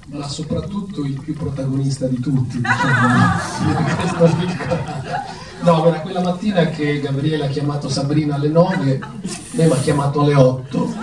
ma soprattutto il più protagonista di tutti, diciamo. No, era quella mattina che Gabriele ha chiamato Sabrina alle 9, lei mi ha chiamato alle 8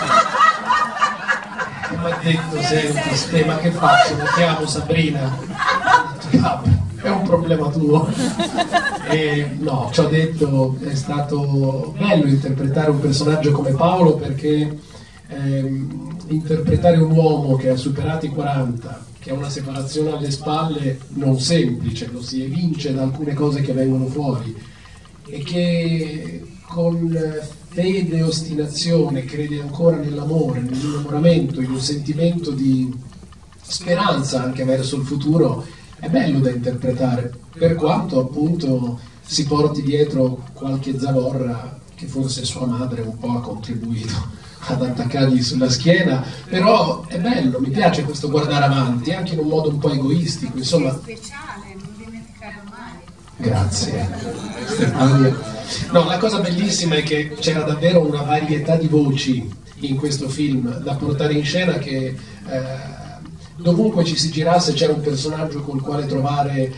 e mi ha detto: senti, ma che faccio? Mi chiamo Sabrina? È un problema tuo. E no, ci ho detto, è stato bello interpretare un personaggio come Paolo, perché interpretare un uomo che ha superato i 40, che ha una separazione alle spalle, non semplice, lo si evince da alcune cose che vengono fuori, e che con fede e ostinazione crede ancora nell'amore, nell'innamoramento, in un sentimento di speranza anche verso il futuro. È bello da interpretare, per quanto appunto si porti dietro qualche zavorra che forse sua madre un po' ha contribuito ad attaccargli sulla schiena, però è bello, mi piace questo guardare avanti, anche in un modo un po' egoistico, insomma. È speciale, non dimenticarlo mai. Grazie, Stefania. No, la cosa bellissima è che c'era davvero una varietà di voci in questo film da portare in scena, che dovunque ci si girasse c'era un personaggio col quale trovare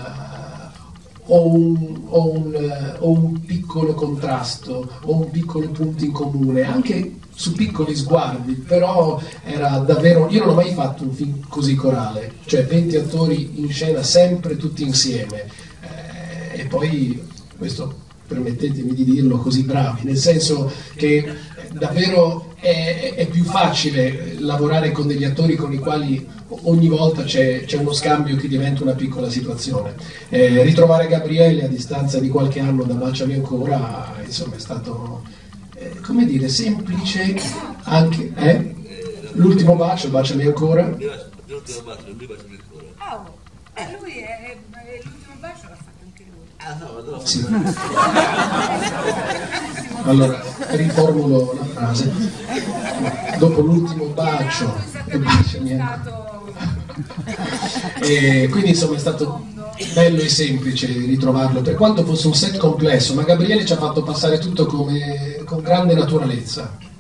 o un piccolo contrasto o un piccolo punto in comune, anche su piccoli sguardi, però era davvero, io non ho mai fatto un film così corale, cioè 20 attori in scena sempre tutti insieme, e poi questo, permettetemi di dirlo, così bravi, nel senso che davvero è più facile lavorare con degli attori con i quali ogni volta c'è uno scambio che diventa una piccola situazione. Ritrovare Gabriele a distanza di qualche anno da Baciami ancora, insomma, è stato, come dire, semplice anche, l'ultimo bacio, Baciami ancora. L'ultimo bacio, lui è l'ultimo bacio l'ha fatto anche lui. Ah no, no. Sì. Allora, riformulo la frase. Dopo l'ultimo bacio, baciami ancora. E quindi insomma è stato bello e semplice ritrovarlo, per quanto fosse un set complesso, ma Gabriele ci ha fatto passare tutto con grande naturalezza.